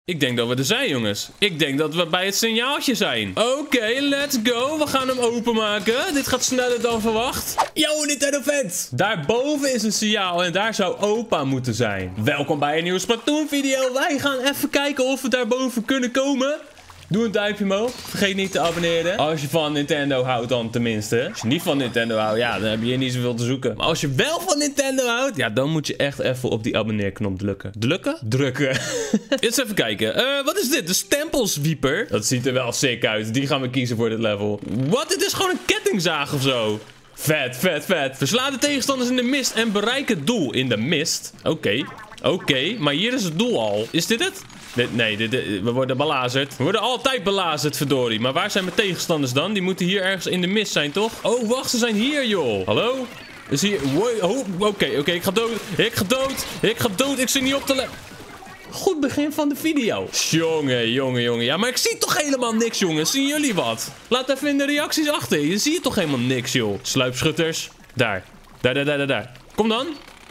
Ik denk dat we er zijn, jongens. Ik denk dat we bij het signaaltje zijn. Oké, let's go. We gaan hem openmaken. Dit gaat sneller dan verwacht. Yo, Nintendo fans. Daarboven is een signaal en daar zou opa moeten zijn. Welkom bij een nieuwe Splatoon video. Wij gaan even kijken of we daarboven kunnen komen. Doe een duimpje omhoog. Vergeet niet te abonneren. Als je van Nintendo houdt dan tenminste. Als je niet van Nintendo houdt, ja, dan heb je hier niet zoveel te zoeken. Maar als je wel van Nintendo houdt, ja, dan moet je echt even op die abonneerknop drukken. Drukken. Eens even kijken. Wat is dit? De stempelswieper. Dat ziet er wel sick uit. Die gaan we kiezen voor dit level. Wat? Dit is gewoon een kettingzaag of zo. Vet, vet, vet. Versla de tegenstanders in de mist en bereik het doel in de mist. Oké, maar hier is het doel al. Is dit het? Nee, we worden belazerd. We worden altijd belazerd, verdorie. Maar waar zijn mijn tegenstanders dan? Die moeten hier ergens in de mist zijn, toch? Oh, wacht, ze zijn hier, joh. Hallo? Is hier... Oké, ik ga dood. Ik ga dood. Ik zit niet op te letten. Goed begin van de video. Jongen. Ja, maar ik zie toch helemaal niks, jongens. Zien jullie wat? Laat even in de reacties achter. Je ziet toch helemaal niks, joh. Sluipschutters. Daar. Kom dan.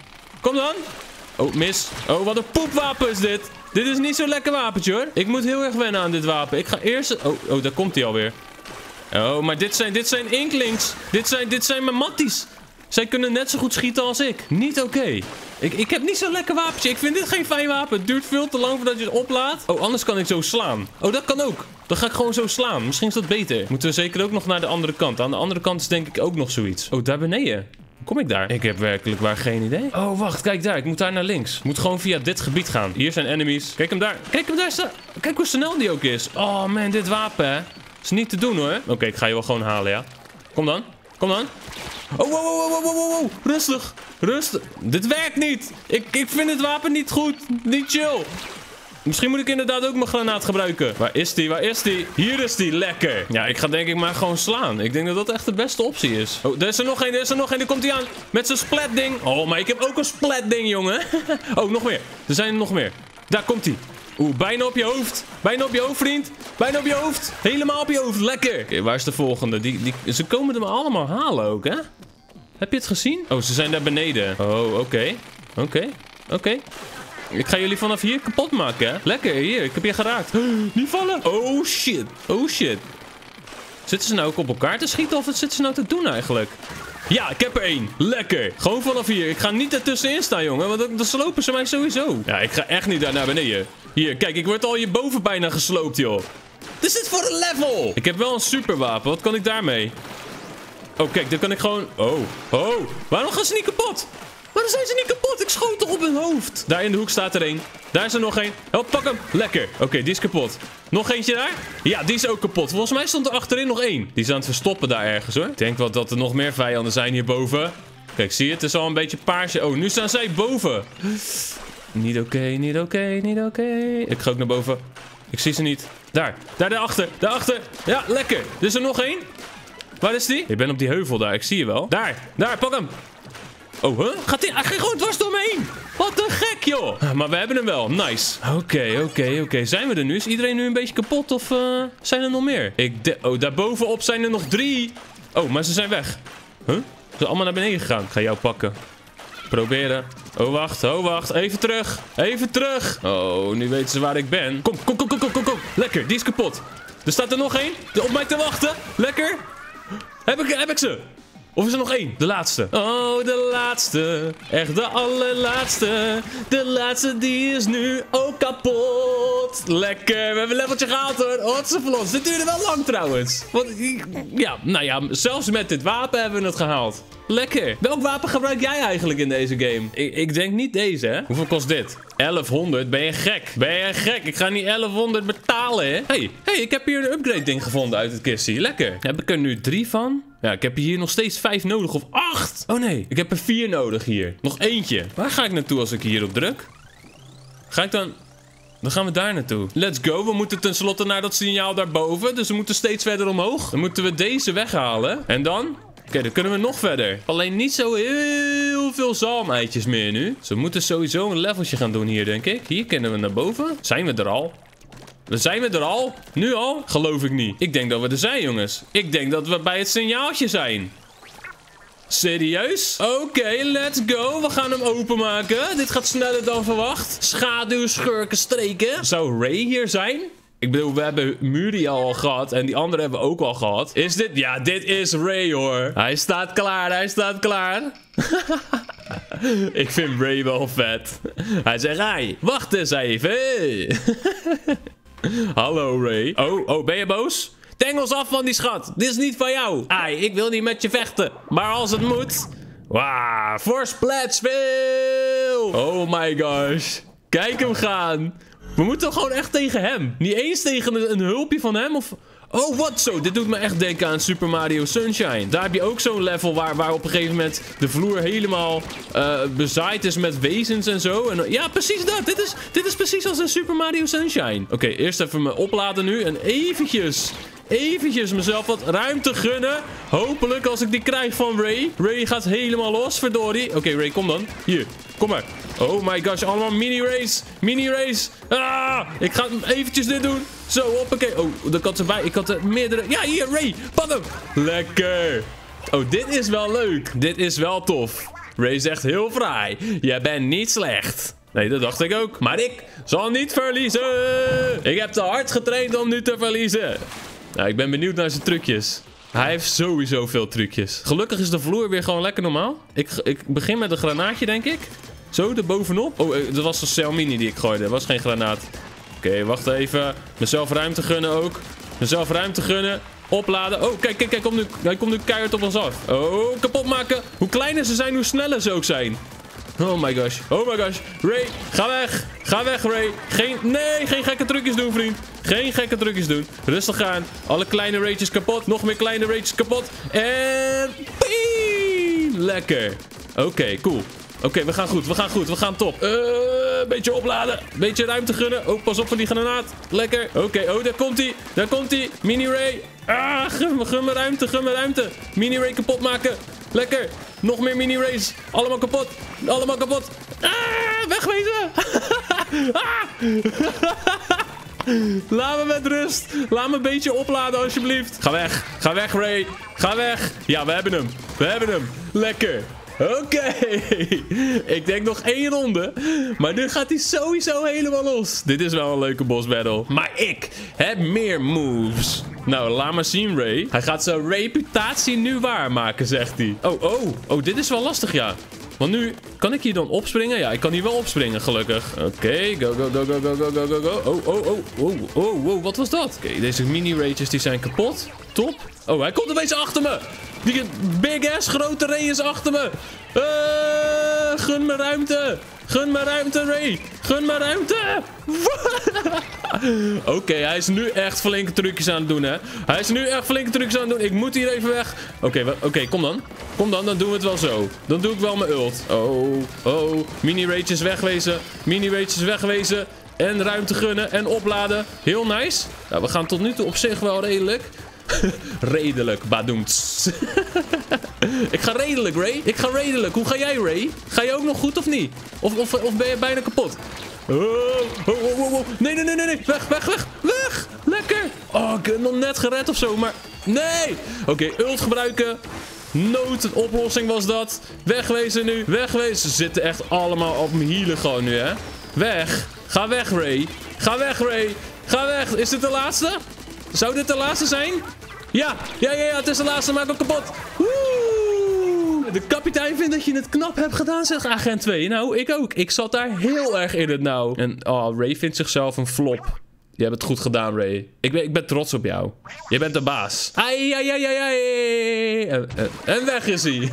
Oh, mis. Oh, wat een poepwapen is dit. Dit is niet zo'n lekker wapentje, hoor. Ik moet heel erg wennen aan dit wapen. Ik ga eerst... Oh, daar komt hij alweer. Oh, maar dit zijn inklings. Dit zijn mijn matties. Zij kunnen net zo goed schieten als ik. Niet oké. Ik heb niet zo'n lekker wapentje. Ik vind dit geen fijn wapen. Het duurt veel te lang voordat je het oplaadt. Oh, anders kan ik zo slaan. Oh, dat kan ook. Dan ga ik gewoon zo slaan. Misschien is dat beter. Moeten we zeker ook nog naar de andere kant. Aan de andere kant is denk ik ook nog zoiets. Oh, daar beneden. Kom ik daar? Ik heb werkelijk waar geen idee. Oh, wacht. Kijk daar. Ik moet daar naar links. Ik moet gewoon via dit gebied gaan. Hier zijn enemies. Kijk hem daar. Kijk hoe snel die ook is. Oh, man. Dit wapen, hè. Is niet te doen, hoor. Oké, ik ga je wel gewoon halen, ja. Kom dan. Oh, wow. Rustig. Dit werkt niet. Ik vind het wapen niet goed. Niet chill. Misschien moet ik inderdaad ook mijn granaat gebruiken. Waar is die? Hier is die. Lekker. Ja, ik ga denk ik maar gewoon slaan. Ik denk dat dat echt de beste optie is. Oh, er is er nog één. Daar komt hij aan. Met zijn splat-ding. Oh, maar ik heb ook een splat-ding, jongen. Oh, nog meer. Er zijn er nog meer. Daar komt hij. Oeh, bijna op je hoofd. Vriend. Bijna op je hoofd. Helemaal op je hoofd. Lekker. Oké, waar is de volgende? Ze komen er maar allemaal halen ook, hè? Heb je het gezien? Oh, ze zijn daar beneden. Oh, oké. Ik ga jullie vanaf hier kapot maken, hè? Lekker, hier. Ik heb je geraakt. Niet vallen. Oh, shit. Zitten ze nou ook op elkaar te schieten of wat zitten ze nou te doen eigenlijk? Ja, ik heb er één. Lekker. Gewoon vanaf hier. Ik ga niet ertussenin staan, jongen. Want dan slopen ze mij sowieso. Ja, ik ga echt niet daar naar beneden. Hier, kijk. Ik word al hierboven bijna gesloopt, joh. Wat is dit voor een level? Ik heb wel een superwapen. Wat kan ik daarmee? Oh, kijk. Dan kan ik gewoon... Oh. Waarom gaan ze niet kapot? Waarom zijn ze niet kapot? Ik schoot toch op hun hoofd? Daar in de hoek staat er één. Daar is er nog één. Oh, pak hem. Lekker. Oké, die is kapot. Nog eentje daar? Ja, die is ook kapot. Volgens mij stond er achterin nog één. Die is aan het verstoppen daar ergens, hoor. Ik denk wel dat er nog meer vijanden zijn hierboven. Kijk, zie je? Het is al een beetje paarsje. Oh, nu staan zij boven. Niet oké. Ik ga ook naar boven. Ik zie ze niet. Daarachter. Ja, lekker. Er is er nog één. Waar is die? Ik ben op die heuvel daar. Ik zie je wel. Daar, pak hem. Oh, huh? Hij ging gewoon dwars door me heen. Wat een gek, joh. Maar we hebben hem wel. Nice. Oké. Zijn we er nu? Is iedereen nu een beetje kapot of zijn er nog meer? Oh, daarbovenop zijn er nog 3. Oh, maar ze zijn weg. Huh? Ze zijn allemaal naar beneden gegaan. Ik ga jou pakken. Proberen. Oh, wacht. Even terug. Oh, nu weten ze waar ik ben. Kom. Lekker, die is kapot. Er staat er nog één. Op mij te wachten. Lekker. Heb ik ze? Of is er nog één? De laatste. Oh, de laatste. Echt de allerlaatste. De laatste die is nu ook kapot. Lekker. We hebben een leveltje gehaald, hoor. Hotseverlos. Dit duurde wel lang trouwens. Want, ja, zelfs met dit wapen hebben we het gehaald. Lekker. Welk wapen gebruik jij eigenlijk in deze game? Ik denk niet deze, hè? Hoeveel kost dit? 1100? Ben je gek? Ik ga niet 1100 betalen, hè? Hey, ik heb hier een upgrade ding gevonden uit het kistje. Lekker. Heb ik er nu 3 van? Ja, ik heb hier nog steeds 5 nodig of 8. Oh nee, ik heb er 4 nodig hier. Nog eentje. Waar ga ik naartoe als ik hierop druk? Ga ik dan... Dan gaan we daar naartoe. Let's go. We moeten tenslotte naar dat signaal daarboven. Dus we moeten steeds verder omhoog. Dan moeten we deze weghalen. En dan... Oké, dan kunnen we nog verder. Alleen niet zo heel veel zalmeitjes meer nu. Dus we moeten sowieso een leveltje gaan doen hier, denk ik. Hier kunnen we naar boven. Zijn we er al? Zijn we er al? Nu al? Geloof ik niet. Ik denk dat we er zijn, jongens. Ik denk dat we bij het signaaltje zijn. Serieus? Oké, let's go. We gaan hem openmaken. Dit gaat sneller dan verwacht. Schaduwschurkenstreken. Zou Ray hier zijn? Ik bedoel, we hebben Muriel al gehad. En die andere hebben we ook al gehad. Is dit? Ja, dit is Ray, hoor. Hij staat klaar, hij staat klaar. Ik vind Ray wel vet. Hij zegt, hey, wacht eens even. Hallo, Ray. Oh, ben je boos? Tengels af van die schat. Dit is niet van jou. Ai, ik wil niet met je vechten. Maar als het moet... Wauw, voor Splatsville. Oh my gosh. Kijk hem gaan. We moeten gewoon echt tegen hem. Niet eens tegen een hulpje van hem of... Oh, wat zo. Dit doet me echt denken aan Super Mario Sunshine. Daar heb je ook zo'n level waar op een gegeven moment de vloer helemaal bezaaid is met wezens en zo. En, ja, precies dat. Dit is precies als in Super Mario Sunshine. Oké, eerst even me opladen nu. En eventjes mezelf wat ruimte gunnen. Hopelijk als ik die krijg van Ray. Ray gaat helemaal los, verdorie. Oké, Ray, kom dan. Hier, kom maar. Oh my gosh, allemaal mini-race. Mini-race. Ah, ik ga eventjes dit doen. Zo, hoppakee. Oh, daar kan ze bij. Ik had er meerdere. Ja, hier, Ray. Pak hem. Lekker. Oh, dit is wel leuk. Dit is wel tof. Ray zegt heel fraai. Jij bent niet slecht. Nee, dat dacht ik ook. Maar ik zal niet verliezen. Ik heb te hard getraind om nu te verliezen. Nou, ik ben benieuwd naar zijn trucjes. Hij heeft sowieso veel trucjes. Gelukkig is de vloer weer gewoon lekker normaal. Ik begin met een granaatje, denk ik. Zo, er bovenop. Oh, dat was een Selmini die ik gooide. Dat was geen granaat. Oké, wacht even. Mezelf ruimte gunnen ook. Mezelf ruimte gunnen. Opladen. Oh, kijk. Hij komt nu keihard op ons af. Oh, kapot maken. Hoe kleiner ze zijn, hoe sneller ze ook zijn. Oh my gosh. Ray, ga weg. Ga weg, Ray. Geen gekke trucjes doen, vriend. Geen gekke trucjes doen. Rustig aan. Alle kleine Ray'tjes kapot. Nog meer kleine Ray'tjes kapot. En... Pie! Lekker. Oké, cool. Oké, we gaan goed. We gaan top. Beetje opladen. Beetje ruimte gunnen. Oh, pas op voor die granaat. Lekker. Oké, oh, daar komt hij. Mini-Ray. Ah, gun me ruimte. Mini-Ray kapot maken. Lekker. Nog meer mini-rays. Allemaal kapot. Ah, wegwezen. Laat me met rust. Laat me een beetje opladen, alsjeblieft. Ga weg, Ray. Ga weg. Ja, we hebben hem. Lekker. Oké. Ik denk nog 1 ronde. Maar nu gaat hij sowieso helemaal los. Dit is wel een leuke boss battle. Maar ik heb meer moves. Nou, laat maar zien, Ray. Hij gaat zijn reputatie nu waarmaken, zegt hij. Oh, dit is wel lastig, ja. Want nu, kan ik hier dan opspringen? Ja, ik kan hier wel opspringen, gelukkig. Oké, go. Oh, wat was dat? Oké, deze mini-rages die zijn kapot. Top. Oh, hij komt opeens achter me. Die big ass grote Ray is achter me. Gun me ruimte. Ray. Gun me ruimte. Oké, hij is nu echt flinke trucjes aan het doen, hè. Ik moet hier even weg. Oké, kom dan. Dan doen we het wel zo. Dan doe ik wel mijn ult. Oh. Mini-rages wegwezen. En ruimte gunnen en opladen. Heel nice. Nou, we gaan tot nu toe op zich wel redelijk. Redelijk, badoemts. Ik ga redelijk, Ray. Hoe ga jij, Ray? Ga je ook nog goed of niet? Of ben je bijna kapot? Oh. Nee. Weg. Lekker. Oh, ik heb nog net gered of zo, maar... Nee. Oké, ult gebruiken. Noodoplossing was dat. Wegwezen nu. Ze zitten echt allemaal op mijn hielen gewoon nu, hè. Weg. Ga weg, Ray. Ga weg. Is dit de laatste? Zou dit de laatste zijn? Ja, het is de laatste, maak hem kapot. Woe! De kapitein vindt dat je het knap hebt gedaan, zegt agent 2. Nou, ik ook. Ik zat daar heel erg in het nauw. En Ray vindt zichzelf een flop. Je hebt het goed gedaan, Ray. Ik ben trots op jou. Je bent de baas. Ai. En weg is hij.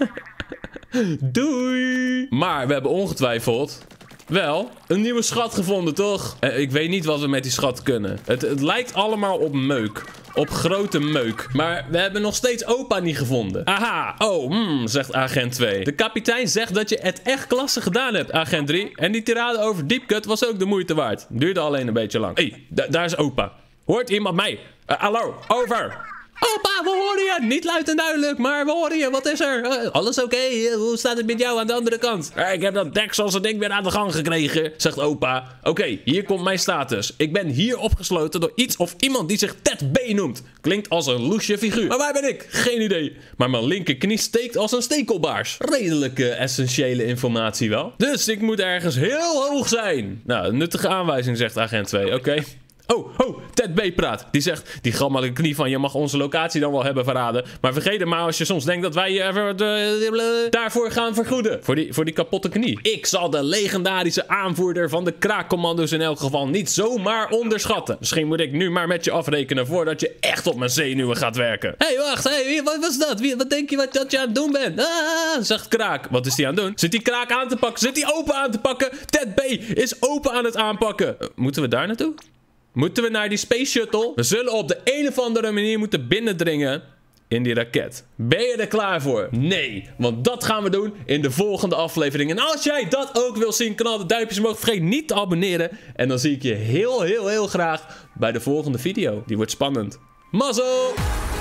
Doei. Maar we hebben ongetwijfeld... wel, een nieuwe schat gevonden, toch? Ik weet niet wat we met die schat kunnen. Het lijkt allemaal op meuk. Op grote meuk. Maar we hebben nog steeds opa niet gevonden. Aha, zegt agent 2. De kapitein zegt dat je het echt klasse gedaan hebt, agent 3. En die tirade over Deepcut was ook de moeite waard. Duurde alleen een beetje lang. Hé, daar is opa. Hoort iemand mij? Hallo, over. Opa, we horen je. Niet luid en duidelijk, maar we horen je. Wat is er? Alles oké? Hoe staat het met jou aan de andere kant? Ik heb dat Dekselse ding weer aan de gang gekregen, zegt opa. Oké, hier komt mijn status. Ik ben hier opgesloten door iets of iemand die zich Ted B noemt. Klinkt als een loesje figuur. Maar waar ben ik? Geen idee. Maar mijn linkerknie steekt als een stekelbaars. Redelijke essentiële informatie wel. Dus ik moet ergens heel hoog zijn. Nou, een nuttige aanwijzing, zegt agent 2. Oké. Oh, Ted B praat. Die zegt, die gammele knie van je mag onze locatie dan wel hebben verraden. Maar vergeet het maar als je soms denkt dat wij je daarvoor gaan vergoeden. Voor die kapotte knie. Ik zal de legendarische aanvoerder van de kraakcommando's in elk geval niet zomaar onderschatten. Misschien moet ik nu maar met je afrekenen voordat je echt op mijn zenuwen gaat werken. Hé, wacht, wat was dat? Wat denk je dat je aan het doen bent? Zegt Kraak. Wat is die aan het doen? Zit die Kraak aan te pakken? Zit die open aan te pakken? Ted B is open aan het aanpakken. Moeten we daar naartoe? Moeten we naar die Space Shuttle? We zullen op de een of andere manier moeten binnendringen in die raket. Ben je er klaar voor? Nee, want dat gaan we doen in de volgende aflevering. En als jij dat ook wil zien, knal de duimpjes omhoog. Vergeet niet te abonneren. En dan zie ik je heel graag bij de volgende video. Die wordt spannend. Mazzel!